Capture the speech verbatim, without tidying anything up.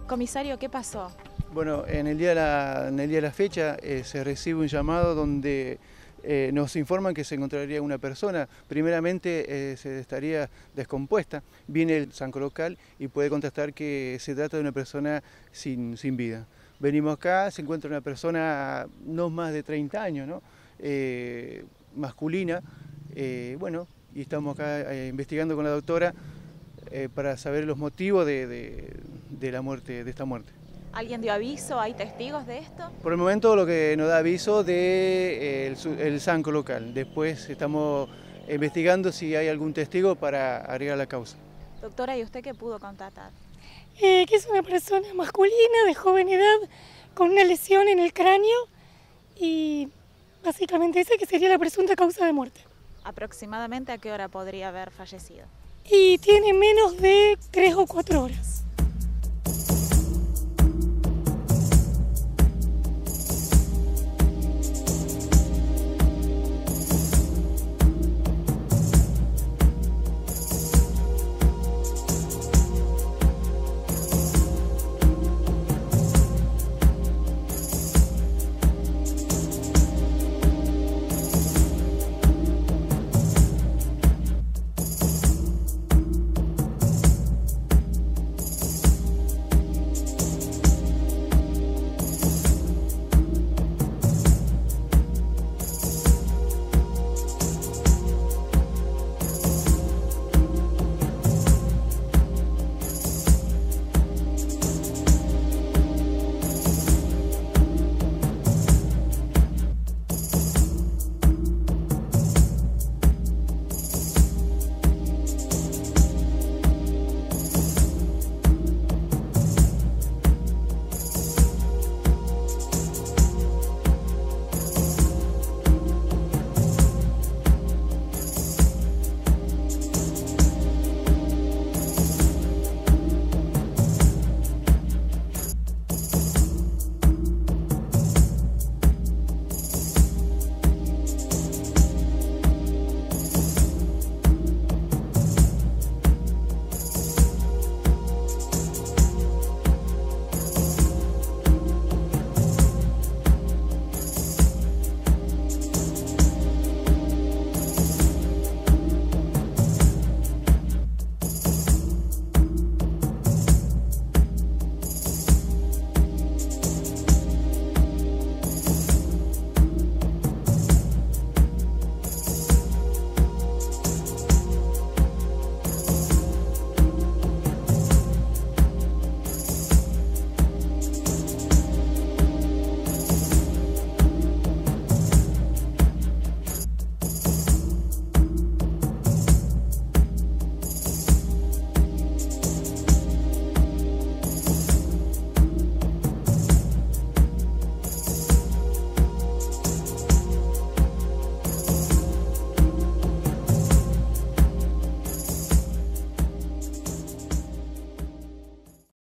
Comisario, ¿qué pasó? Bueno, en el día de la, en el día de la fecha eh, se recibe un llamado donde eh, nos informan que se encontraría una persona. Primeramente eh, se estaría descompuesta. Viene el Sanco local y puede contestar que se trata de una persona sin, sin vida. Venimos acá, se encuentra una persona no más de treinta años, ¿no? eh, masculina. Eh, bueno, y estamos acá eh, investigando con la doctora eh, para saber los motivos de, de, de la muerte, de esta muerte. ¿Alguien dio aviso? ¿Hay testigos de esto? Por el momento lo que nos da aviso de el, el Sanco local. Después estamos investigando si hay algún testigo para agregar la causa. Doctora, ¿y usted qué pudo constatar? Eh, que es una persona masculina de joven edad con una lesión en el cráneo y básicamente esa que sería la presunta causa de muerte. ¿Aproximadamente a qué hora podría haber fallecido? Y tiene menos de tres o cuatro horas.